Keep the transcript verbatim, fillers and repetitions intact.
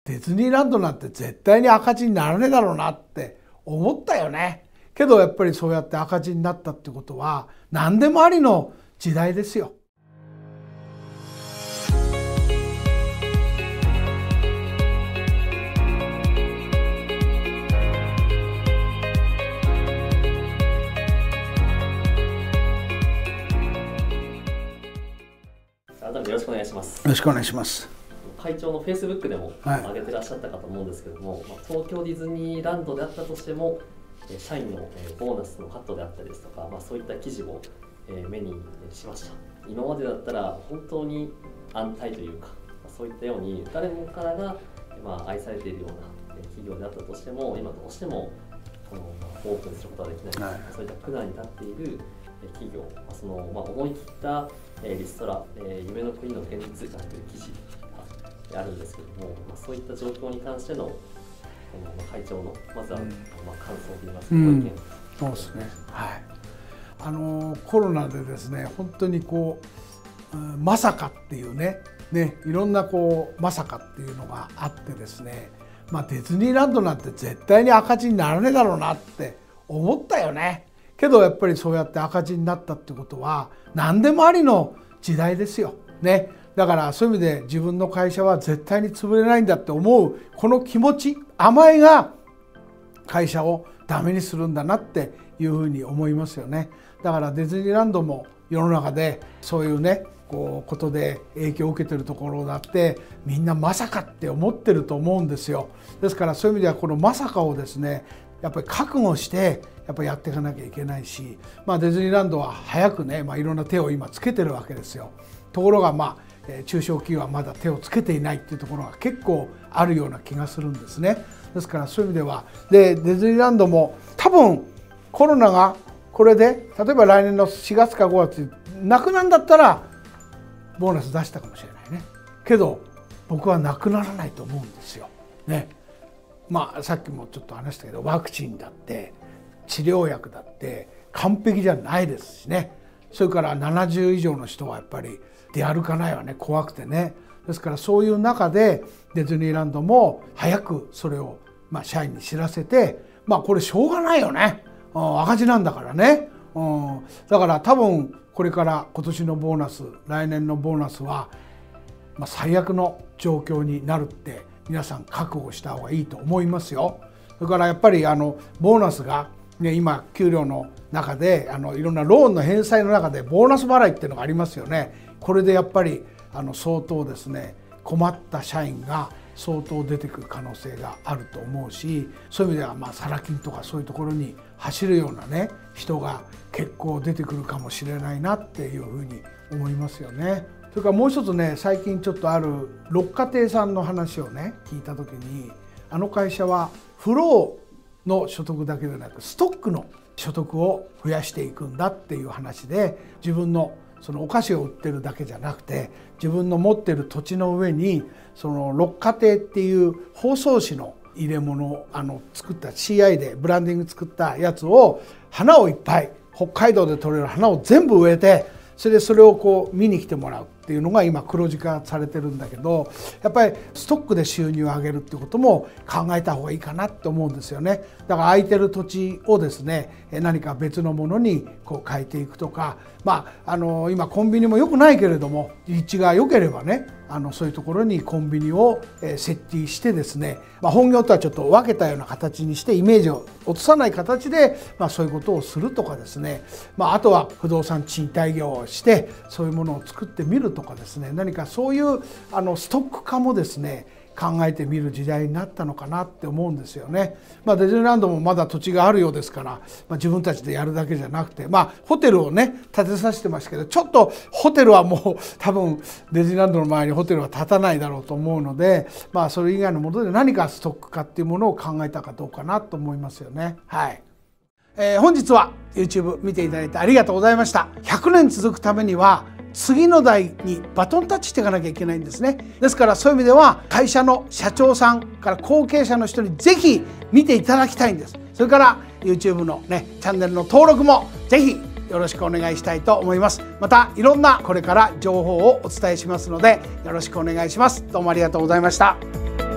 ディズニーランドなんて絶対に赤字にならねえだろうなって思ったよね。けどやっぱりそうやって赤字になったってことは何でもありの時代ですよ。 改めてよろしくお願いします。 よろしくお願いします。 会長のフェイスブックでも上げてらっしゃったかと思うんですけども、はい、東京ディズニーランドであったとしても社員のボーナスのカットであったりですとか、まあ、そういった記事を目にしました。今までだったら本当に安泰というか、そういったように誰もからがまあ愛されているような企業であったとしても、今どうしてもこのオープンすることができない、はい、そういった苦難に立っている企業、そのまあ思い切ったリストラ、夢の国の現実なんていう記事があるんですけども、まあ、そういった状況に関しての会長のまずは、うん、まあ感想といいますか、ご意見、うん、 そうですね。はい。あのコロナでですね、本当にこう、うん、まさかっていうね、ね、いろんなこうまさかっていうのがあってですね、まあディズニーランドなんて絶対に赤字にならねえだろうなって思ったよね。けどやっぱりそうやって赤字になったってことは何でもありの時代ですよ。ね。だからそういう意味で自分の会社は絶対に潰れないんだって思うこの気持ち、甘えが会社をダメにするんだなっていうふうに思いますよね。だからディズニーランドも世の中でそういうねこうことで影響を受けてるところだってみんなまさかって思ってると思うんですよ。ですからそういう意味ではこのまさかをですねやっぱり覚悟してやっぱりやっていかなきゃいけないし、まあ、ディズニーランドは早くね、まあ、いろんな手を今つけてるわけですよ。ところがまあ中小企業はまだ手をつけていないっていうところが結構あるような気がするんですね。ですからそういう意味ではでディズニーランドも多分コロナがこれで例えば来年のしがつかごがつなくなんだったらボーナス出したかもしれないね。けど僕はなくならないと思うんですよ。ね。まあさっきもちょっと話したけどワクチンだって治療薬だって完璧じゃないですしね。それからななじゅう以上の人はやっぱり出歩かないわね、怖くてね。ですからそういう中でディズニーランドも早くそれをまあ社員に知らせて、まあこれしょうがないよね、うん、赤字なんだからね、うん、だから多分これから今年のボーナス来年のボーナスはまあ最悪の状況になるって皆さん覚悟した方がいいと思いますよ。それからやっぱりあのボーナスがね、今給料の中であのいろんなローンの返済の中でボーナス払いっていうのがありますよね。これでやっぱりあの相当ですね困った社員が相当出てくる可能性があると思うし、そういう意味ではまあサラ金とかそういうところに走るようなね人が結構出てくるかもしれないなっていうふうに思いますよね。それからもう一つね、最近ちょっとある六花亭さんの話をね聞いた時に、あの会社はフローの所得だけでなくストックの所得を増やしていくんだっていう話で、自分のそのお菓子を売ってるだけじゃなくて自分の持ってる土地の上にその六花亭っていう包装紙の入れ物をあの作った シーアイ でブランディング作ったやつを花をいっぱい北海道で採れる花を全部植えて、それでそれをこう見に来てもらうっていうのが今黒字化されてるんだけど、やっぱりストックで収入を上げるっていうことも考えた方がいいかなと思うんですよね。だから空いてる土地をですね何か別のものにこう変えていくとか、まああの今コンビニも良くないけれども立地が良ければねあのそういうところにコンビニを設置してですね、まあ、本業とはちょっと分けたような形にしてイメージを落とさない形で、まあ、そういうことをするとかですね、まあ、あとは不動産賃貸業をしてそういうものを作ってみるとかですね、何かそういうあのストック化もですね考えてみる時代になったのかなって思うんですよね。まあ、ディズニーランドもまだ土地があるようですから、まあ、自分たちでやるだけじゃなくて、まあ、ホテルをね建てさせてますけど、ちょっとホテルはもう多分ディズニーランドの前にホテルは建たないだろうと思うので、まあ、それ以外のもので何かストック化っていうものを考えたかどうかなと思いますよね。はい。えー、本日は YouTube 見ていただいてありがとうございました。ひゃくねん続くためには次の代にバトンタッチしていかなきゃいけないんですね。ですからそういう意味では会社の社長さんから後継者の人にぜひ見ていただきたいんです。それから YouTube のねチャンネルの登録もぜひよろしくお願いしたいと思います。またいろんなこれから情報をお伝えしますのでよろしくお願いします。どうもありがとうございました。